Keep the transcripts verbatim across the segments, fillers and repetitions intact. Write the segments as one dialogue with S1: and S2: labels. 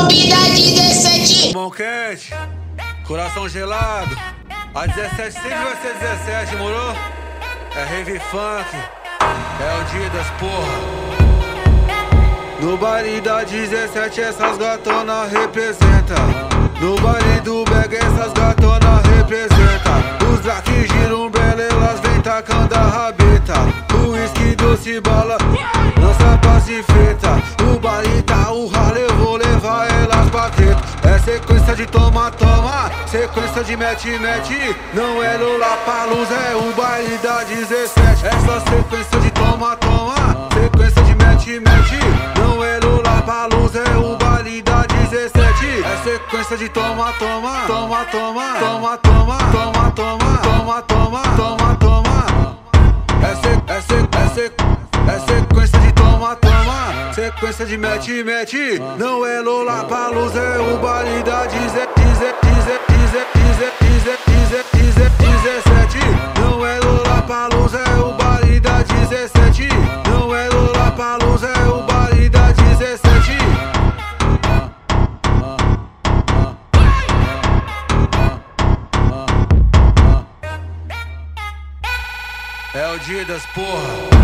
S1: clube da dezessete.
S2: Mão quente, coração gelado. A dezessete sempre vai ser dezessete, morou? É rave funk, é o dia das porra. No baile da dezessete essas gatonas representa. No baile do Beg essas gatonas representa. Os drag giram bela, elas vem tacando a rabeta. O whisky doce bala, lança pacifeta. O baile tá o ralo, eu vou levar elas pra treta. É sequência de toma, toma, sequência de mete, mete. Não é Lollapalooza, é o baile da dezessete. Essa sequência de toma, toma, sequência de mete, mete. Não é Lollapalooza, é o baile da dezessete. É sequência de toma, toma, toma, toma, toma, toma, toma, toma, toma, toma, toma, toma. É se, é se, é se, é sequência de toma, toma, sequência de mete, mete. Não é Lollapalooza, é o baile da dezessete. Não é Lollapalooza, é o baile da dezessete. Não é Lollapalooza, é o baile da dezessete. É o dia das porra.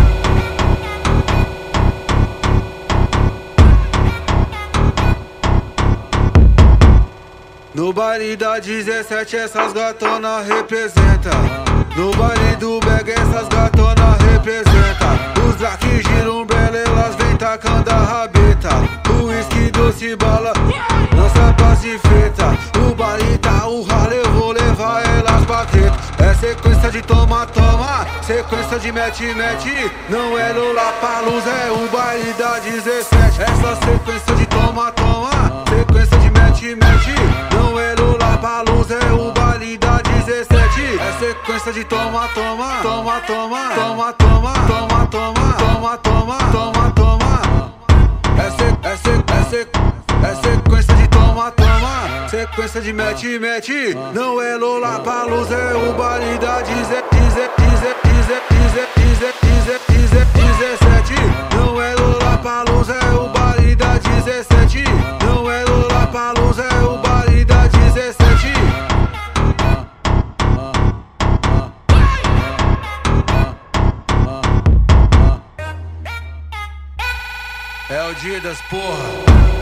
S2: No baile da dezessete essas gatonas representa. No baile do Beg essas gatonas representa. Os drag giram bela, elas vem tacando a rabeta. O whisky doce bala, lança pacifeta. O baile tá o ralo, eu vou levar elas pra treta. É sequência de toma, toma, sequência de mete, mete. Não é Lollapalooza, é o baile da dezessete. Essa sequência de toma, toma, sequência de mete, mete. Não é Lollapalooza, é o baile da dezessete. É sequência de toma, toma, toma, toma, toma, toma, toma, toma, toma, toma, toma, toma. É se, é se, é se, é sequência de toma, toma, sequência de mete, mete. Não é Lollapalooza, é o baile da dezessete. Não é Lollapalooza, é o baile da dezessete. Não é Lollapalooza, é o baile da dezessete. É o dia das porra.